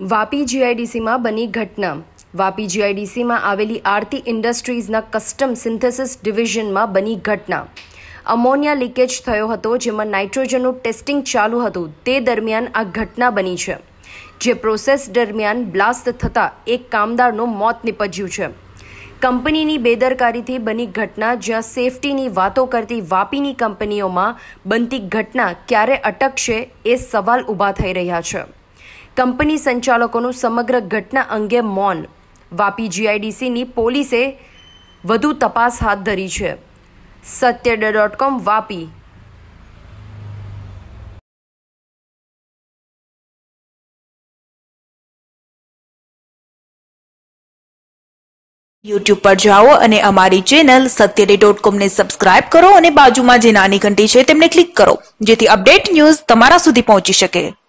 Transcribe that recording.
વાપી જીઆઈડીસીમાં બની ઘટના। વાપી જીઆઈડીસીમાં આવેલી આરતી ઇન્ડસ્ટ્રીઝના કસ્ટમ સિન્થેસિસ ડિવિઝનમાં બની ઘટના। અમોનિયા લીકેજ થયો હતો, જેમાં નાઇટ્રોજનનું ટેસ્ટિંગ ચાલુ હતું। તે દરમિયાન આ ઘટના બની છે, જે પ્રોસેસ દરમિયાન બ્લાસ્ટ થતાં એક કામદારનું મોત નીપજ્યું છે। કંપનીની બેદરકારીથી બની ઘટના, જ્યાં સેફટીની વાતો કરતી વાપીની કંપનીઓમાં બનતી ઘટના ક્યારે અટકશે એ સવાલ ઊભા થઈ રહ્યા છે। કંપની સંચાલકોનું સમગ્ર ઘટના અંગે મૌન। વાપી જીઆઈડીસીની પોલીસે વધુ તપાસ હાથ ધરી છે। સત્યડે.com વાપી। YouTube પર જાઓ અને અમારી ચેનલ સત્યડે.com ને સબસ્ક્રાઇબ કરો અને બાજુમાં જે નાની ઘંટી છે તેમને ક્લિક કરો, જેથી અપડેટ ન્યૂઝ તમારા સુધી પહોંચી શકે।